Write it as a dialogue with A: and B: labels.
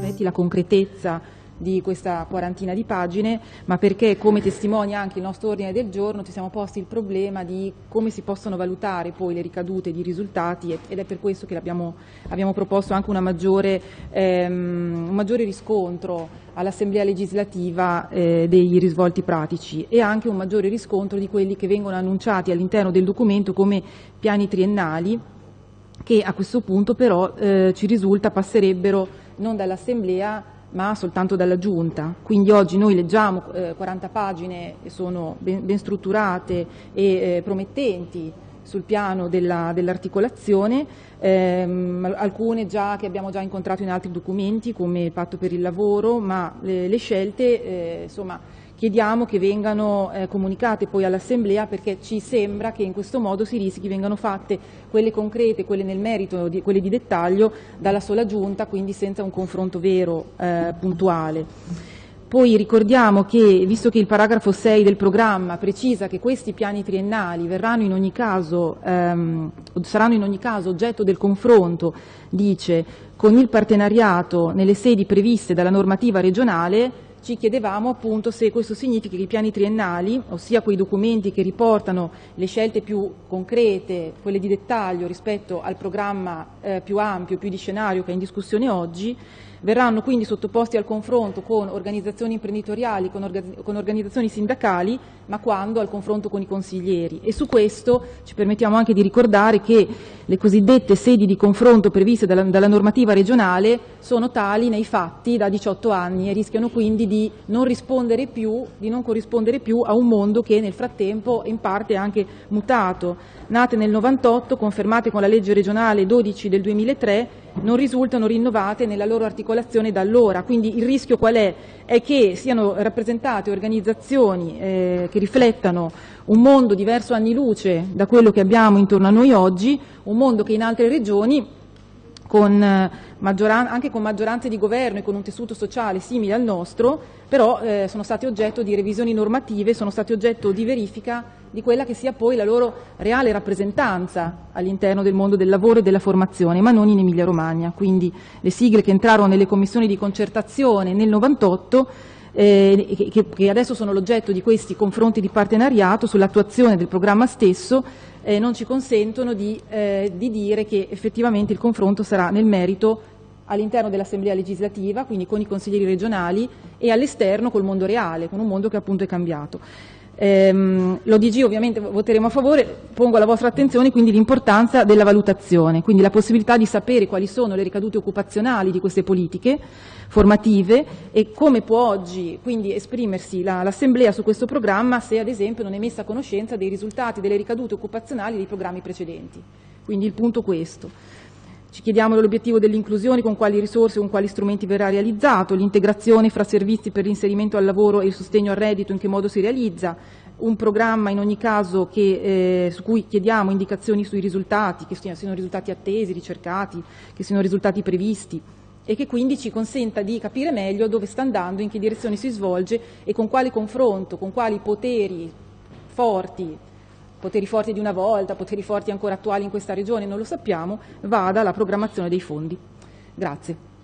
A: aspetti la concretezza di questa quarantina di pagine, ma perché, come testimonia anche il nostro ordine del giorno, ci siamo posti il problema di come si possono valutare poi le ricadute di risultati, ed è per questo che abbiamo proposto anche un maggiore riscontro all'Assemblea legislativa dei risvolti pratici e anche un maggiore riscontro di quelli che vengono annunciati all'interno del documento come piani triennali, che a questo punto però ci risulta passerebbero non dall'Assemblea ma soltanto dalla Giunta. Quindi oggi noi leggiamo 40 pagine che sono ben strutturate e promettenti sul piano dell'articolazione, alcune che abbiamo già incontrato in altri documenti come il Patto per il lavoro, ma le scelte insomma chiediamo che vengano comunicate poi all'Assemblea, perché ci sembra che in questo modo si rischi vengano fatte quelle concrete, quelle nel merito, quelle di dettaglio dalla sola Giunta, quindi senza un confronto vero, puntuale. Poi ricordiamo che, visto che il paragrafo 6 del programma precisa che questi piani triennali saranno in ogni caso oggetto del confronto, dice, con il partenariato nelle sedi previste dalla normativa regionale, ci chiedevamo appunto se questo significa che i piani triennali, ossia quei documenti che riportano le scelte più concrete, quelle di dettaglio rispetto al programma più ampio, più di scenario che è in discussione oggi, verranno quindi sottoposti al confronto con organizzazioni imprenditoriali, con organizzazioni sindacali, ma quando al confronto con i consiglieri. E su questo ci permettiamo anche di ricordare che le cosiddette sedi di confronto previste dalla normativa regionale sono tali nei fatti da 18 anni e rischiano quindi di non corrispondere più a un mondo che nel frattempo in parte è anche mutato. Nate nel 98, confermate con la legge regionale 12 del 2003, non risultano rinnovate nella loro articolazione da allora. Quindi il rischio qual è? È che siano rappresentate organizzazioni che riflettano un mondo diverso anni luce da quello che abbiamo intorno a noi oggi, un mondo che in altre regioni, anche con maggioranze di governo e con un tessuto sociale simile al nostro, però sono stati oggetto di revisioni normative, sono stati oggetto di verifica di quella che sia poi la loro reale rappresentanza all'interno del mondo del lavoro e della formazione, ma non in Emilia Romagna. Quindi le sigle che entrarono nelle commissioni di concertazione nel 98, che adesso sono l'oggetto di questi confronti di partenariato sull'attuazione del programma stesso, non ci consentono di dire che effettivamente il confronto sarà nel merito all'interno dell'Assemblea legislativa, quindi con i consiglieri regionali, e all'esterno col mondo reale, con un mondo che appunto è cambiato. L'ODG ovviamente voteremo a favore, pongo alla vostra attenzione quindi l'importanza della valutazione, quindi la possibilità di sapere quali sono le ricadute occupazionali di queste politiche formative e come può oggi quindi esprimersi l'Assemblea su questo programma se ad esempio non è messa a conoscenza dei risultati, delle ricadute occupazionali dei programmi precedenti. Quindi il punto è questo. Ci chiediamo l'obiettivo dell'inclusione, con quali risorse, con quali strumenti verrà realizzato, l'integrazione fra servizi per l'inserimento al lavoro e il sostegno al reddito, in che modo si realizza, un programma in ogni caso su cui chiediamo indicazioni sui risultati, che siano risultati attesi, ricercati, che siano risultati previsti e che quindi ci consenta di capire meglio dove sta andando, in che direzione si svolge e con quale confronto, con quali poteri forti di una volta, poteri forti ancora attuali in questa regione, non lo sappiamo, vada la programmazione dei fondi. Grazie.